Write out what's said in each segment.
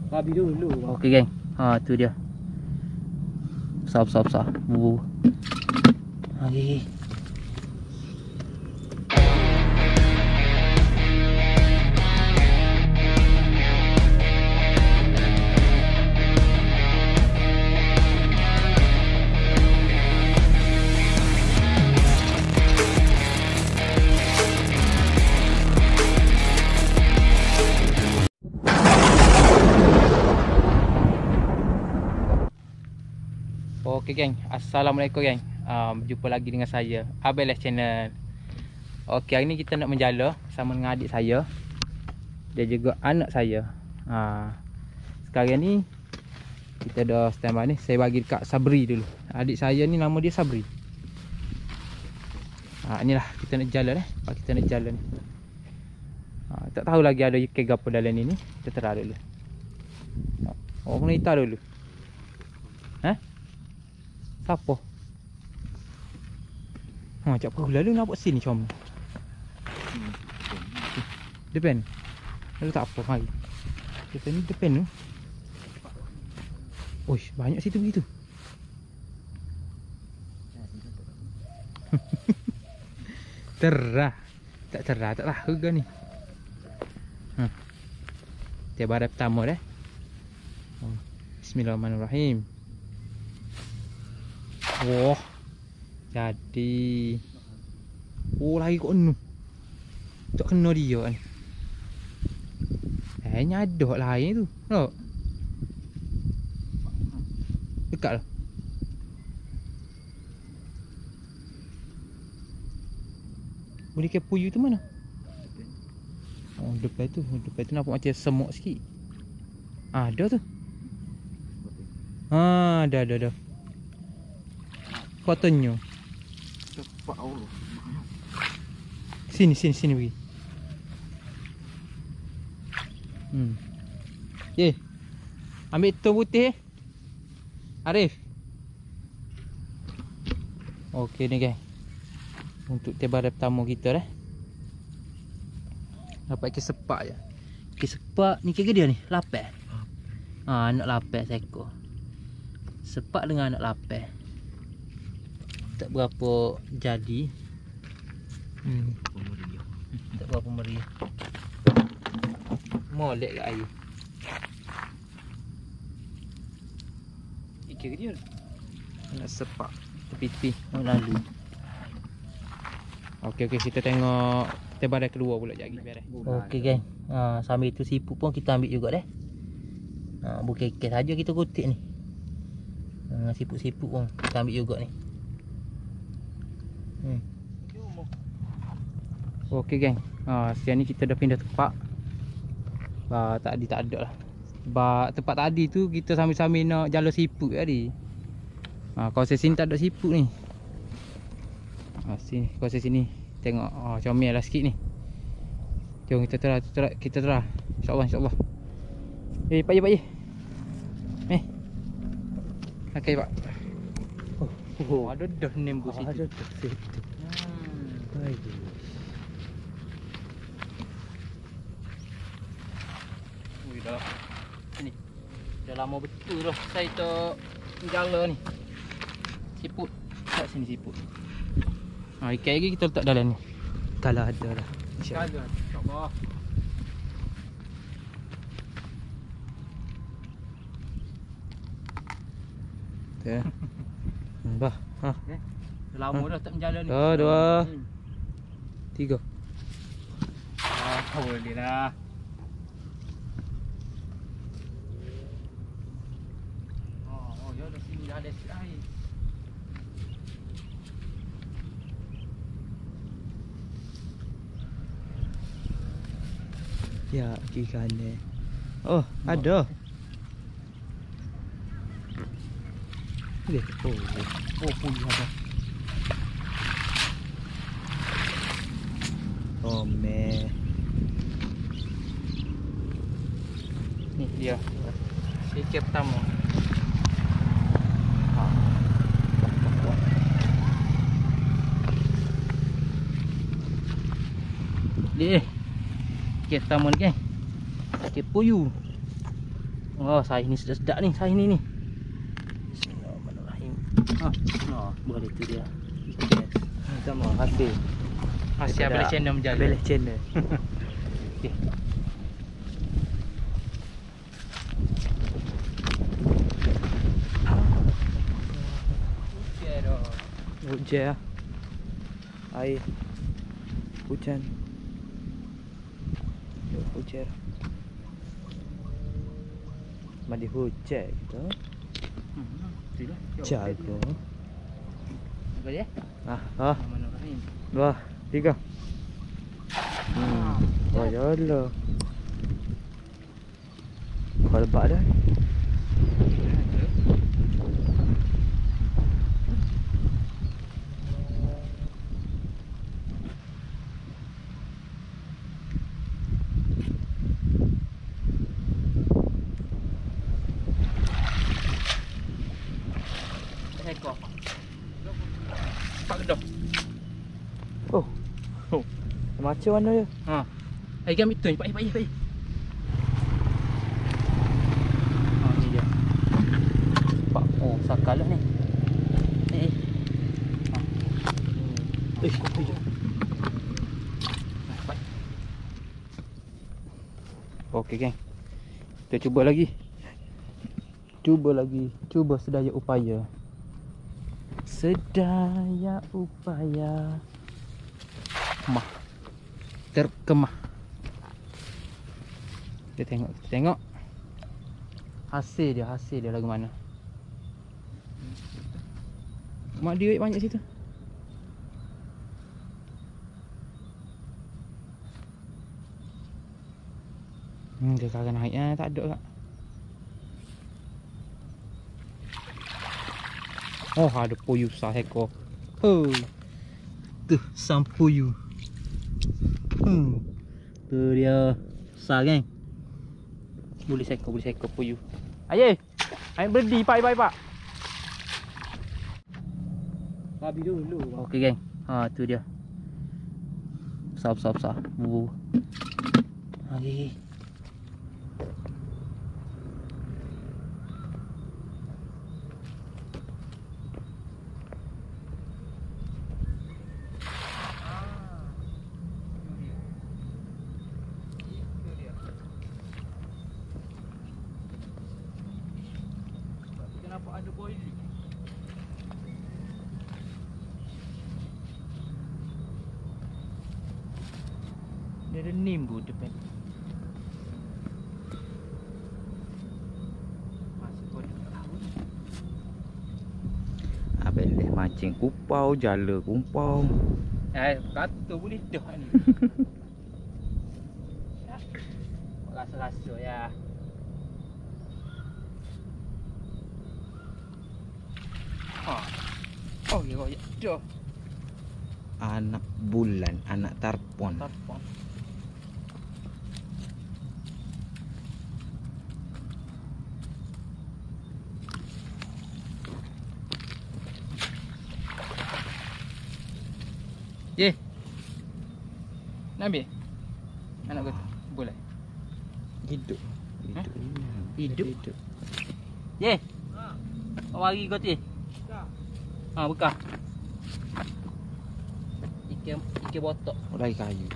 Babi dulu. Okey geng. Ha tu dia. Besar. Bu. Lagi. Okey geng, assalamualaikum geng. Berjumpa lagi dengan saya Abel Channel. Okey, hari ni kita nak menjala sama dengan adik saya dan juga anak saya. Sekarang ni kita dah standby ni. Saya bagi dekat Sabri dulu. Adik saya ni nama dia Sabri. Inilah kita nak jala dah. Kita nak jala ni. Tak tahu lagi ada ikan apa dalam ni. Kita terah dulu. Oh, kena hitar dulu. Siapa? Cak perlu lalu nak buat sini macam ni. Depan. Lalu tak apa mari. Depan ni depan tu. Oish, banyak situ begitu. Terah. Tak tahu ke ni. Tiap hari pertama dah. Bismillahirrahmanirrahim. Wah. Jadi. Oh, lagi kat ni. Tak kena dia kan. Nyadok lain tu. Nampak? Dekat lah. Boleh ke puyu tu mana? Oh, depan tu nampak macam semut sikit. Ada tu. Ada. Kotonyo. Cepat Allah. Sini pergi. Ambil tu putih. Arif. Okey ni guys. Untuk tebaran pertama kita dah. Dapat ikan sepak je. Ikan sepak ni kira dia ni, lapar. Anak lapar seekor. Sepak dengan anak lapar. Tak berapa jadi. Tak berapa meriah. Molek kat air. Ikan dia nak sepak tepi-tepi lalu. Okey kita tengok tebaran kedua pula sekejap lagi. Okey geng. Sambil tu siput pun kita ambil juga dah. Bukan ikan saja kita kutip ni. Siput-siput pun kita ambil juga ni. Okey geng. Sekarang ni kita dah pindah tempat. Tadi tak ada lah. Sebab tempat tadi tu kita sambil-sambil nak jala siput tadi. Kawasan sini tak ada siput ni. Sini, kawasan sini. Tengok comel lah sikit ni. Jom kita terah. InsyaAllah. Pak Ye. Okey pak. Ada dah nembus situ. Dah. Ni. Dah lama betul dah saya tak jala ni. Siput. Kat sini siput. Ikan lagi kita letak dalam ni. Kalau ada lah. InsyaAllah. InsyaAllah. Okay. Bah. Dah lama dah tak menjala ni. 2 3. Boleh lah. Ya dah sini dah ada sikit air. Ya, kiri kanan. Ada. Boleh. Pulih ada. Meh. Ni dia. Ikan pertama. Ikan pertama ni kan. Ikan puyuh. Oh, saiz ni sedap-sedap ni, saiz ni. Bismillahirrahmanirrahim. Boleh tu dia. Yes. Sama hasil. Hasil Abeles channel menjadi. Abeles channel. Okey. Hujan lah. Air. Hujan. Hujan. Mandi hujan gitu. Jago. Boleh ya? Bismillahirrahmanirrahim. 2, 3. Oh ya Allah. Kau lepak dah. Ekor. Pak gedah. Oh. Macam mana dia? Ha. Ai gam itu, pak. Ni dia. Pak. Oh, sakal lah ni. Okey geng. Kita cuba lagi. Cuba sedaya upaya. Terkemah. Kita tengok. Hasil dia lagu mana. Mak dia banyak situ. Dia kagak naiknya tak ada kak. Oh, ada puyuh sehekor. Tuh, sang puyuh. Tu dia besar kan. Boleh seekor puyuh. Ayah, air berdi pak. Babi dulu. Okey geng. Tu dia. Besar. Lagi. Kenapa ada boiling? Dia ada nimbu depan. Masih kau tak tahu. Abeles mancing kupau, jala kumpau. Kata boleh dah ni. Rasa-rasa ya. Oh ya dah. Anak bulan, anak tarpon. Ye. Nak ambil? Anak kau tu. Boleh. Hidup. Hidup. Ye. Mari kau tu. Bekah. Ikan botak. Lagi kayu.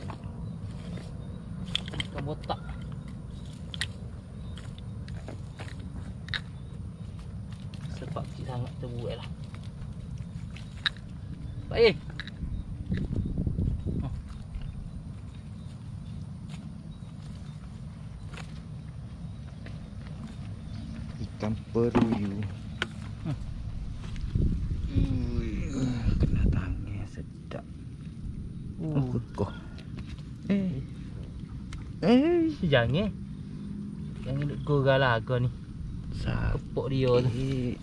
Ikan botak. Sebab kecil sangat terbuat lah. Baik. Ikan peruyuh. Kena tangan sedap. Kokoh. Jangan. Jangan duk korang lah kau ni. Kepok dia tu.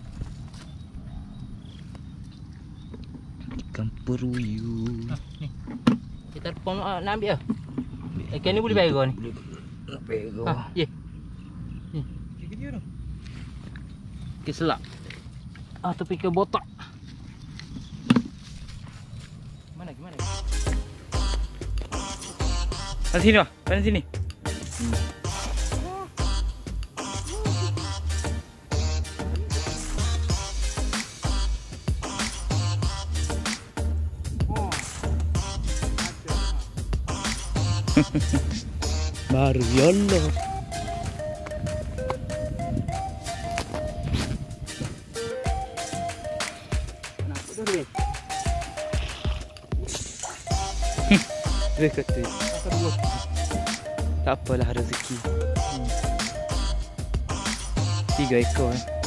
Ikan peruyuh. Ni. Kita nak ambil lah. Ikan ni boleh bayar ni. Nak bayar. Ye. Ni. Dia tu. Ikan selak. Tapi ikan botak. Mana? Kat sini lah. Kat sini. Baru YOLO. Kenapa tu ni? Dia kata Pasal dua. tak apalah rezeki. 3 ekor